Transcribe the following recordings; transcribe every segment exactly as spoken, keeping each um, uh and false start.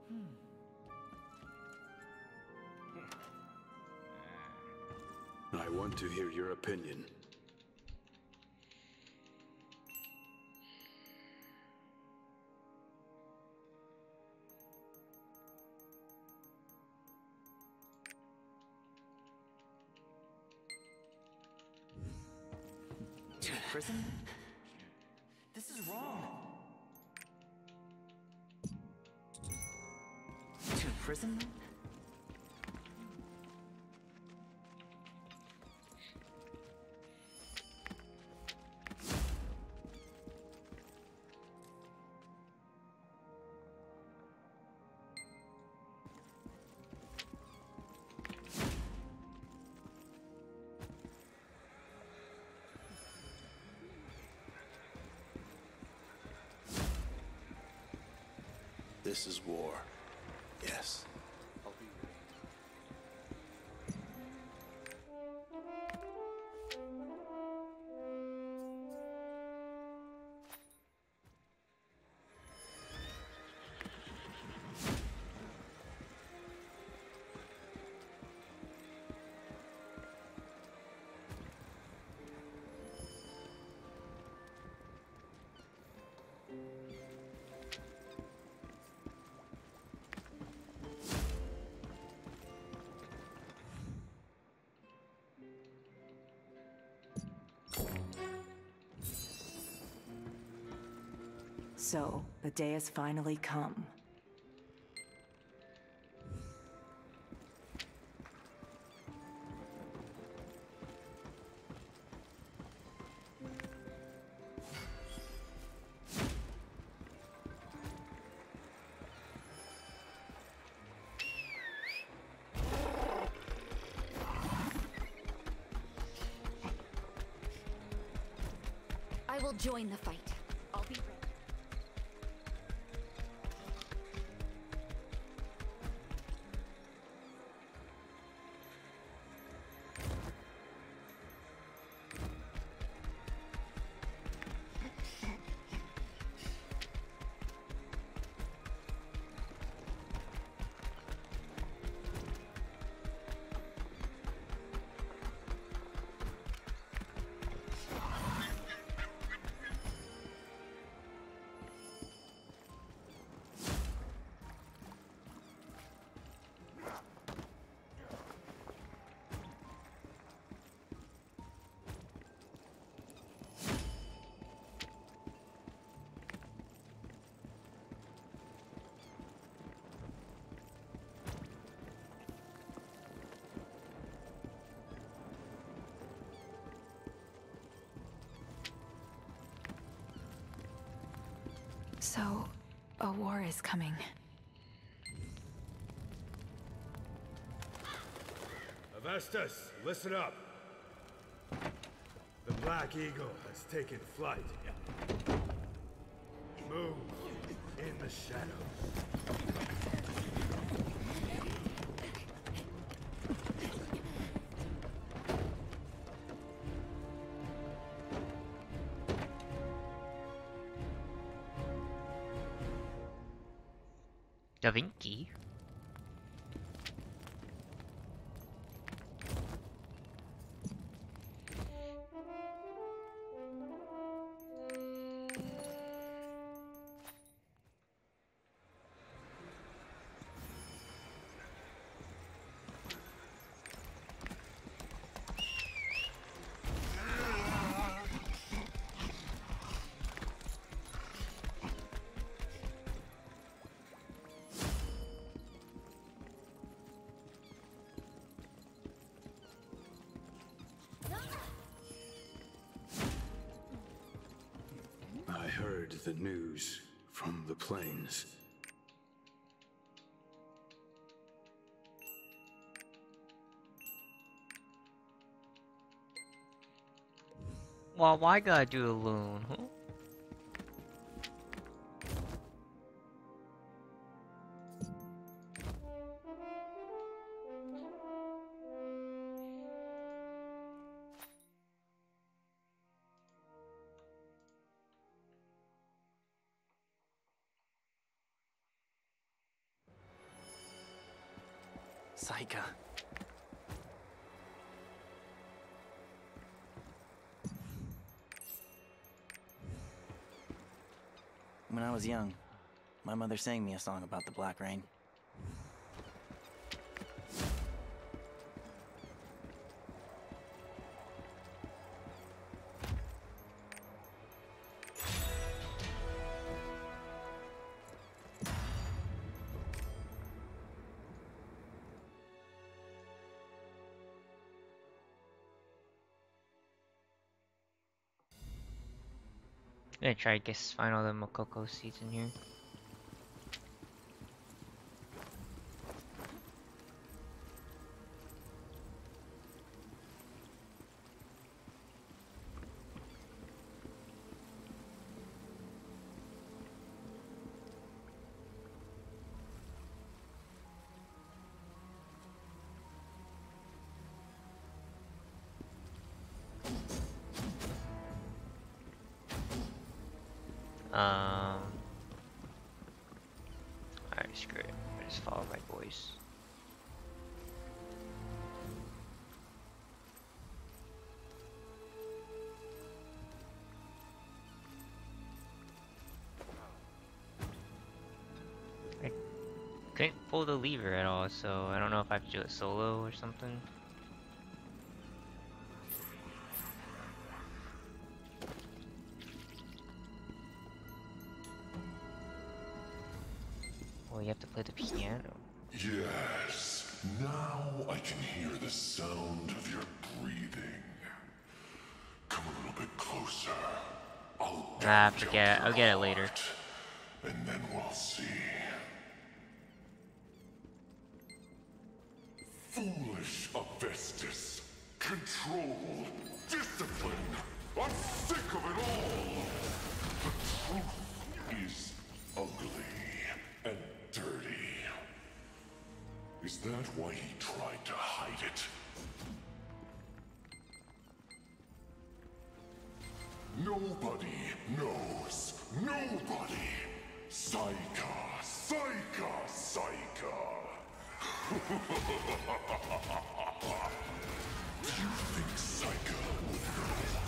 I want to hear your opinion. To prison? This is wrong. To prison? This is war. Yes. So, the day has finally come. I will join the fight. I'll be ready. So, a war is coming. Avestus, listen up. The Black Eagle has taken flight. Move in the shadows. Da Vinci? I heard the news from the plains. Well, why gotta do a loon, huh? Saika. When I was young, my mother sang me a song about the Black Rain. I'm gonna try to guess find all the Mokoko seeds in here. Um. Alright, screw it. I just follow my voice. I couldn't pull the lever at all, so I don't know if I have to do it solo or something. You have to play the piano. Yes, now I can hear the sound of your breathing. Come a little bit closer. I'll Nah, forget it. I'll get it later. heart, and then we'll see. Foolish Avestus. Control. Discipline. I'm sick of it all. The truth is ugly and dirty. Is that why he tried to hide it? Nobody knows. Nobody. Saika, Saika, Saika. Do you think Saika would know?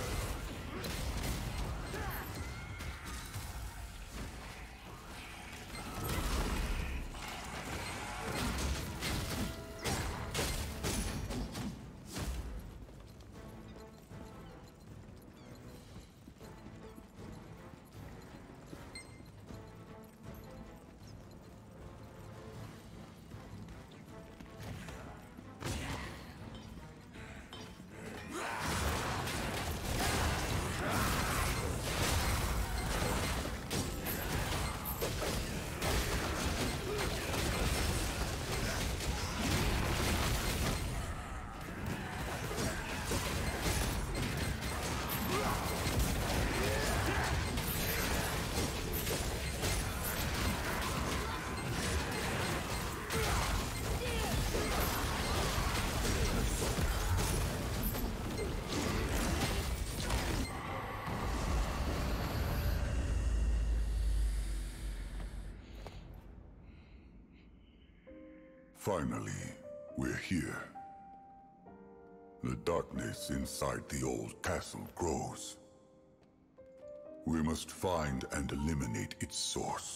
Finally, we're here. The darkness inside the old castle grows. We must find and eliminate its source.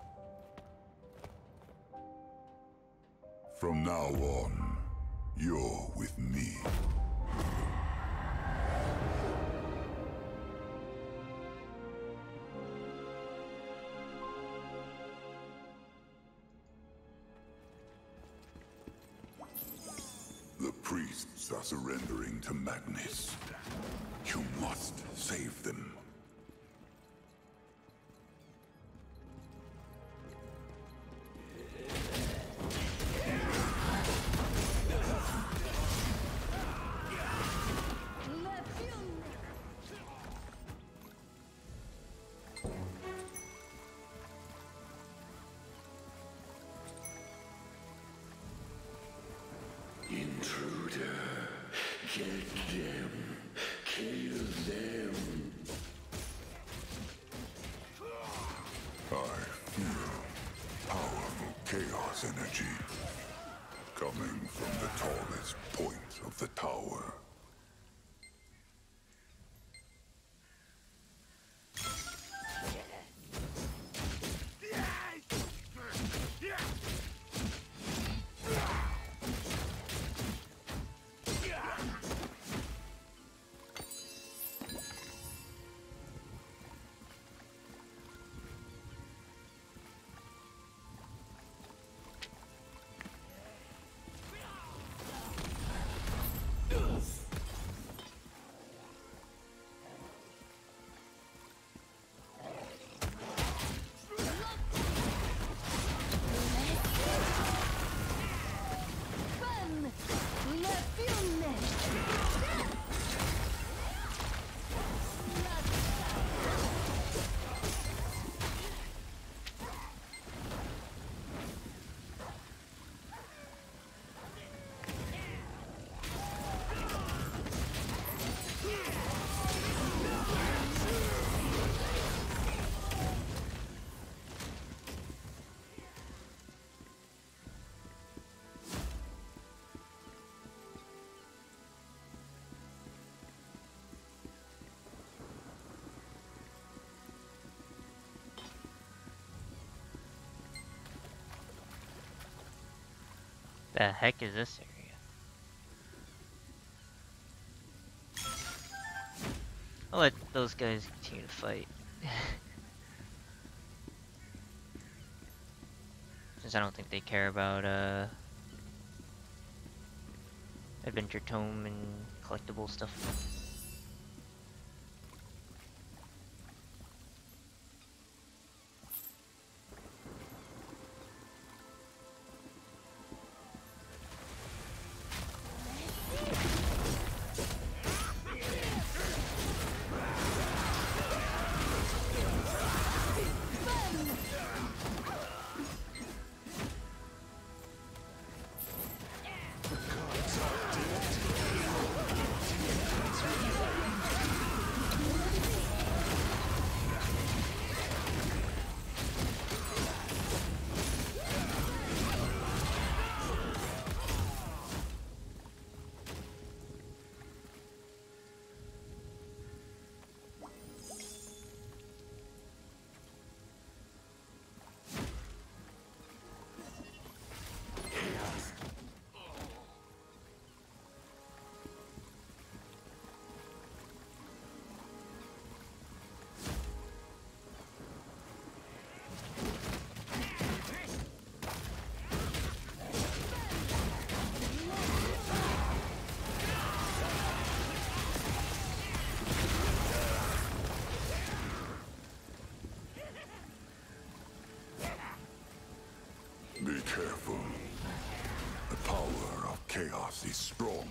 From now on, you're with me. The priests are surrendering to Magnus. You must save them. Intruder. Get them. Kill them. I feel powerful chaos energy. coming from the tallest point of the tower. The heck is this area? I'll let those guys continue to fight. Since I don't think they care about uh Adventure Tome and collectible stuff. Be careful. The power of chaos is strong.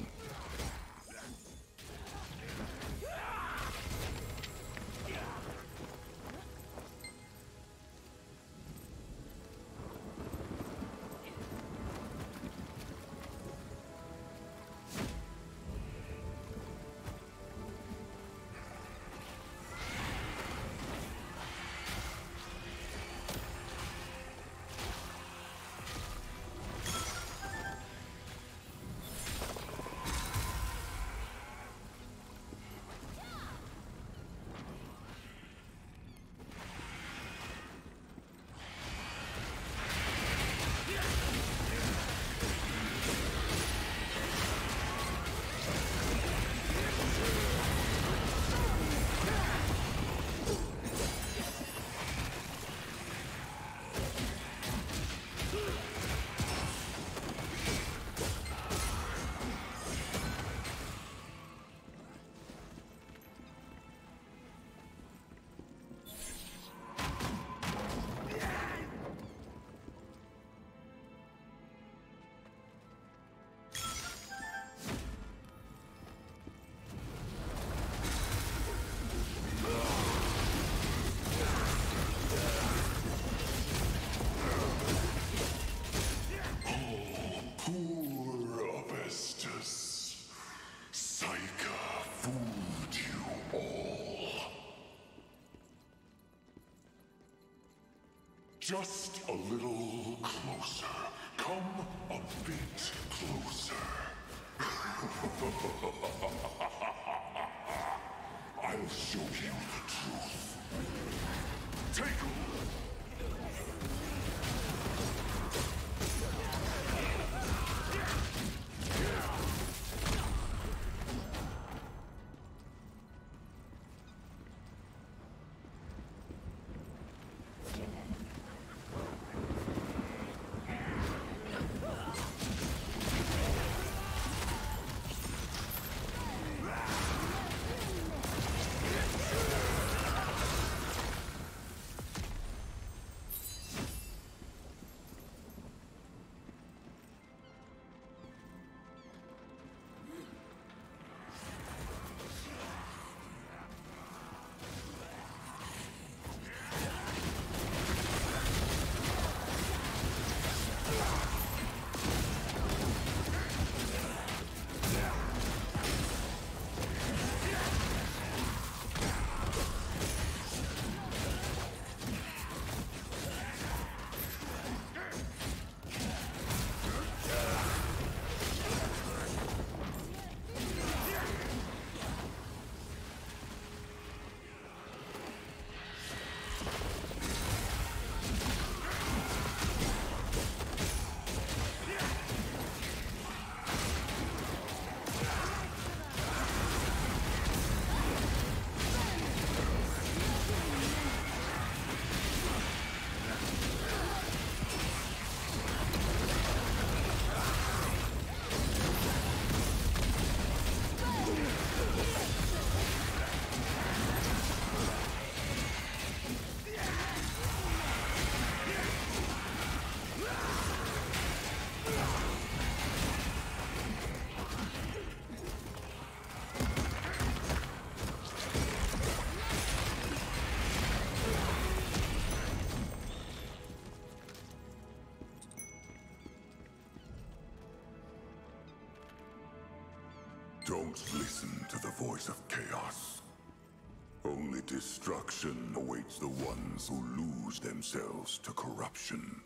Just a little closer. Come a bit closer. I'll show you the truth. Take him! Don't listen to the voice of chaos. Only destruction awaits the ones who lose themselves to corruption.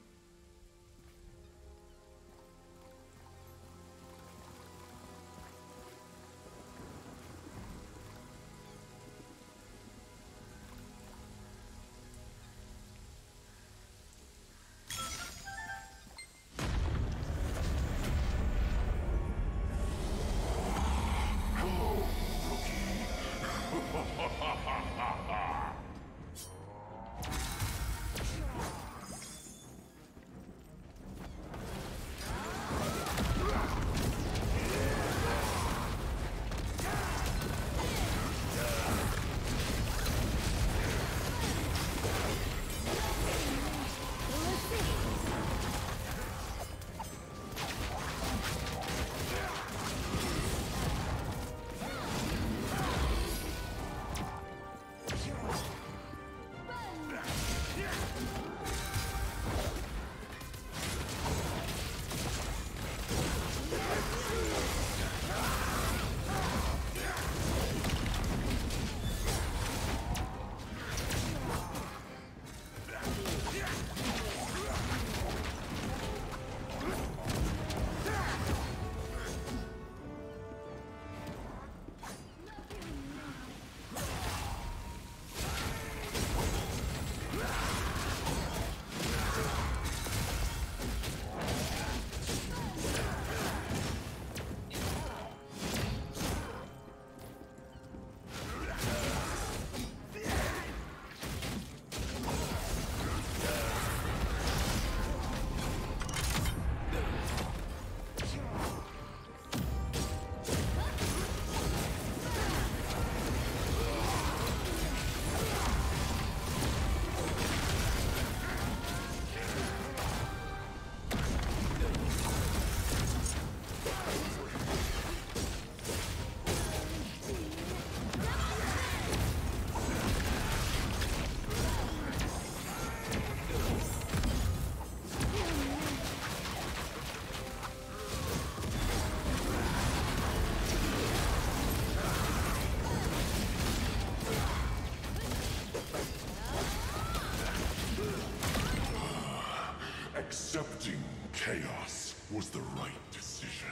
Accepting chaos was the right decision.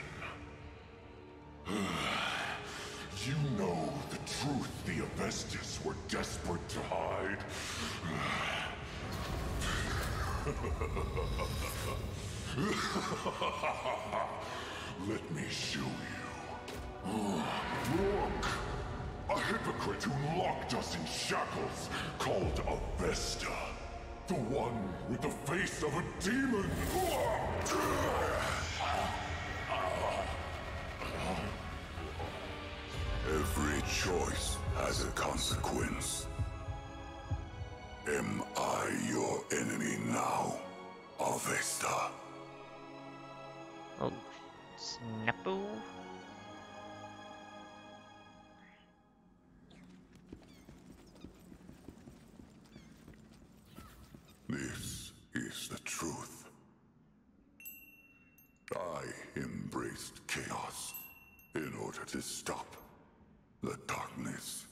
You know the truth the Avestus were desperate to hide. Let me show you. Look! A hypocrite who locked us in shackles, called Avesta. The one with the face of a demon! Every choice has a consequence. Am I your enemy now, Avesta? Oh, Snappo. This is the truth. I embraced chaos in order to stop the darkness.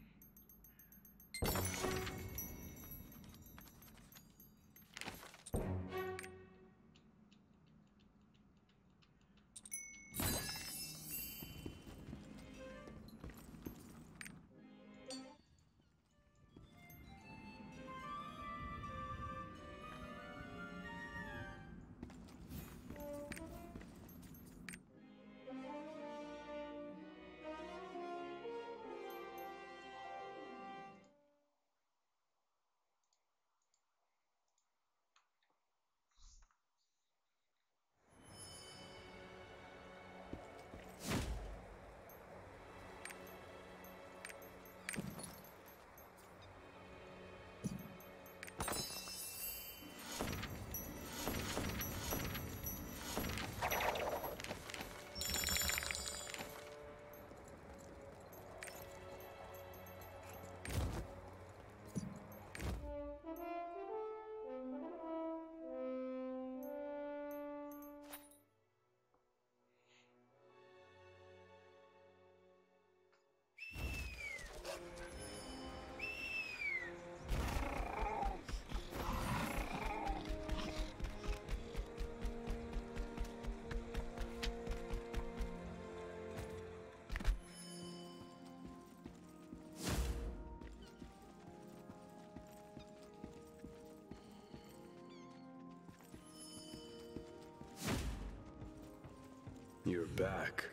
You're back.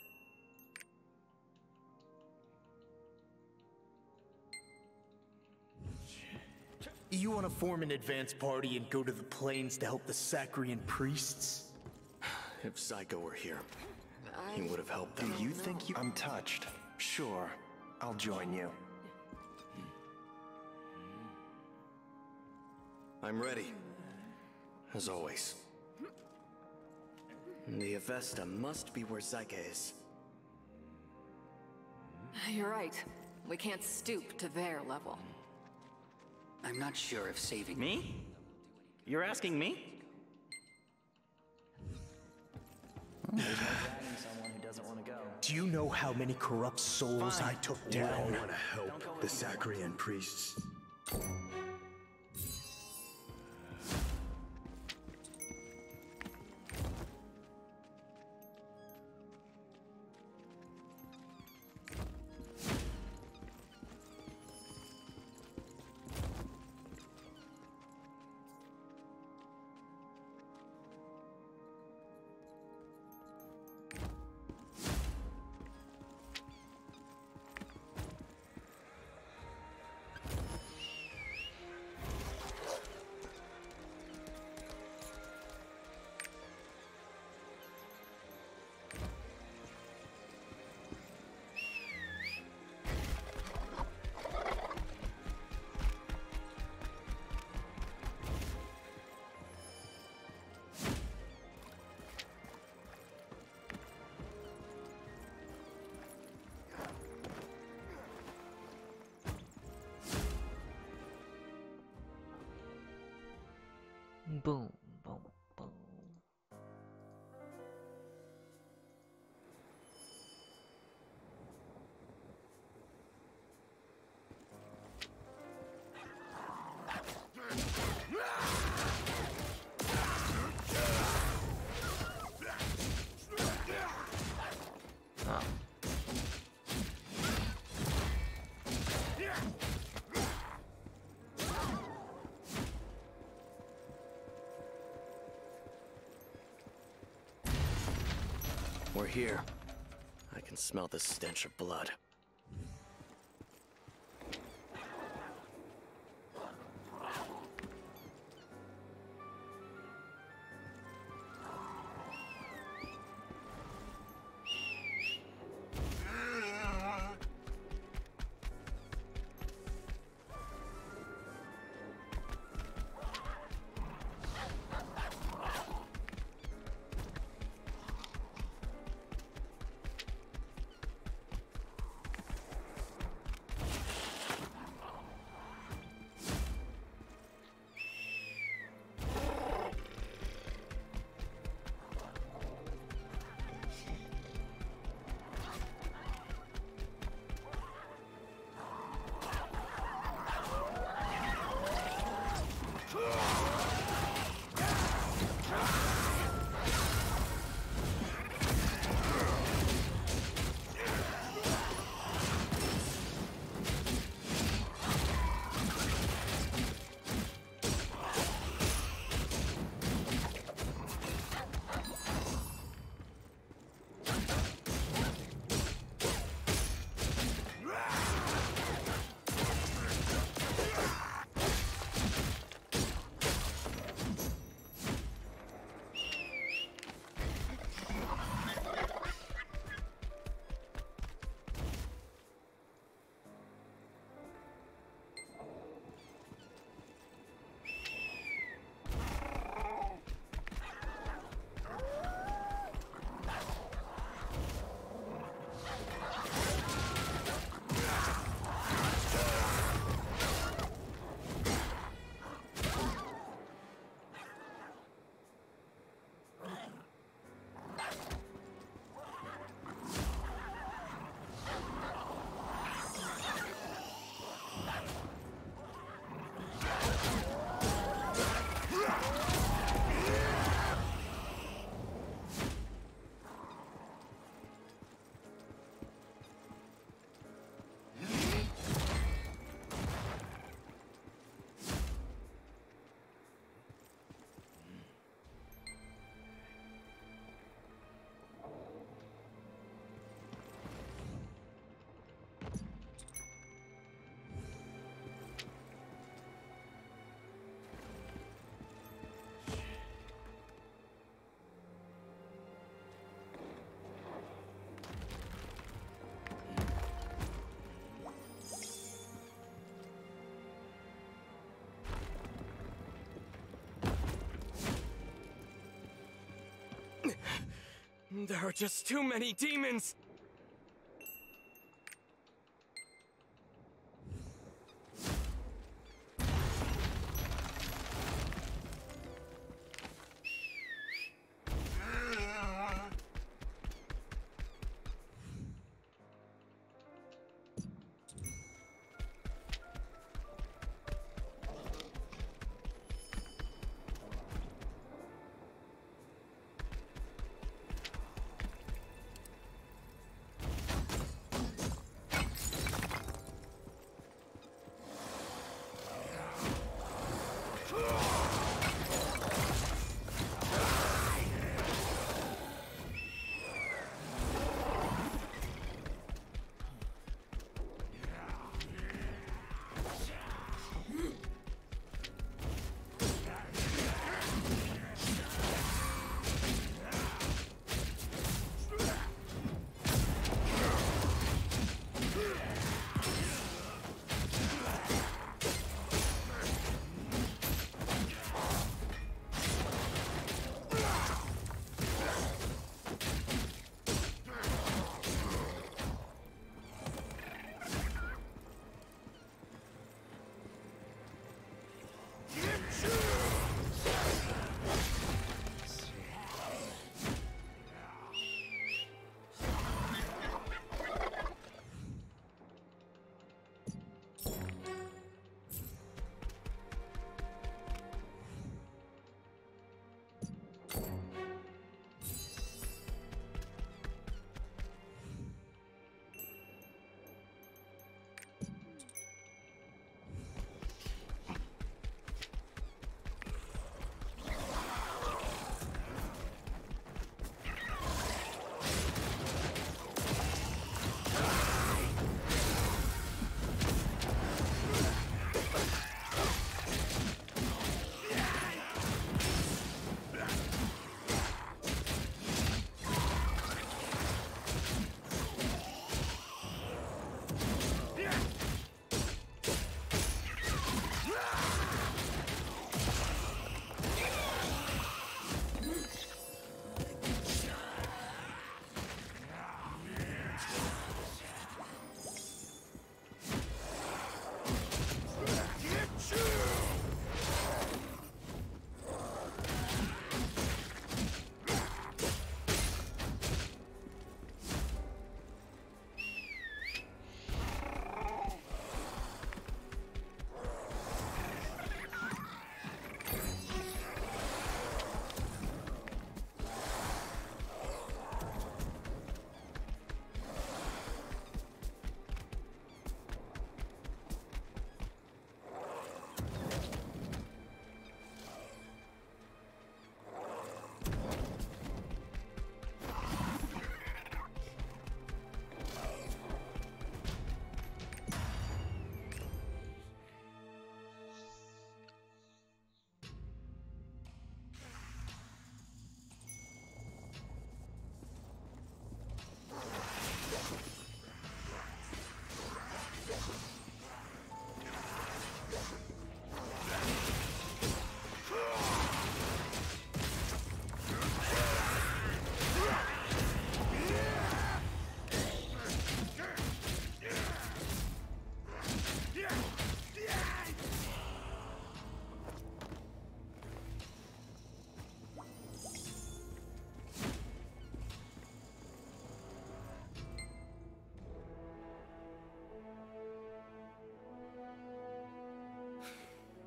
You want to form an advance party and go to the plains to help the Sacrian priests? If Psycho were here, he would have helped them. Do you think you... I'm touched. Sure, I'll join you. I'm ready. As always. The Avesta must be where Zyka is. You're right. We can't stoop to their level. I'm not sure if saving... Me? You're asking me? Well, there's no dragging someone who doesn't want to go. Do you know how many corrupt souls Fine. I took We all down? want to help the Sacrian priests. Boom, boom, boom. We're here. I can smell the stench of blood. There are just too many demons!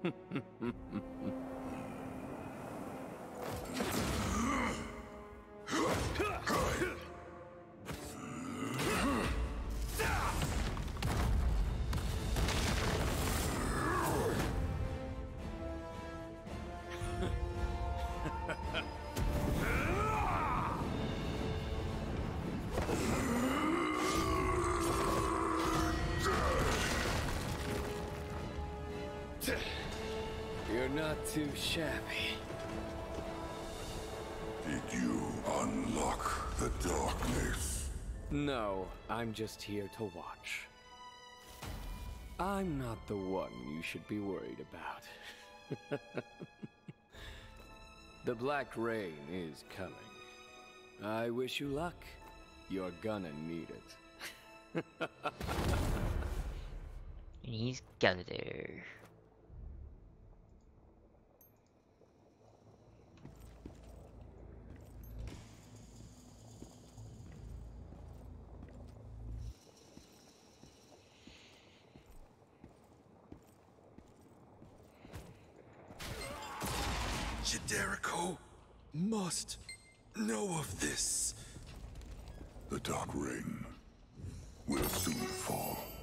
You're not too shabby. Did you unlock the darkness? No, I'm just here to watch. I'm not the one you should be worried about. The Black Rain is coming. I wish you luck. You're gonna need it. And he's got it there. Jericho must know of this. The Dark Rain will soon fall.